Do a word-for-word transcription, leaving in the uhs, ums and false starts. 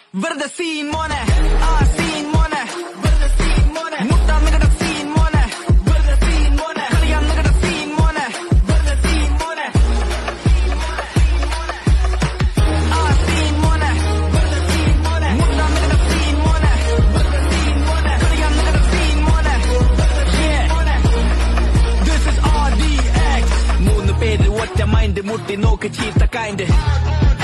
വെറുതെ സീൻ മോനെ ആ സീൻ മോനെ വെറുതെ സീൻ മോനെ മുട്ടാൻ നിങ്ങളുടെ സീൻ മോനെ വെറുതെ സീൻ മോനെ കളിയാൻ നിങ്ങളുടെ സീൻ മോനെ വെറുതെ സീൻ മോനെ ആ സീൻ മോനെ വെറുതെ സീൻ മോനെ മുട്ടാൻ നിങ്ങളുടെ സീൻ മോനെ വെറുതെ സീൻ മോനെ കളിയാൻ നിങ്ങളുടെ സീൻ മോനെ മോനെ This is R D X മൂന്ന് പേര് ഒറ്റ മൈൻഡ് മുട്ടി നോക്ക് ചീത്ത കൈൻഡ്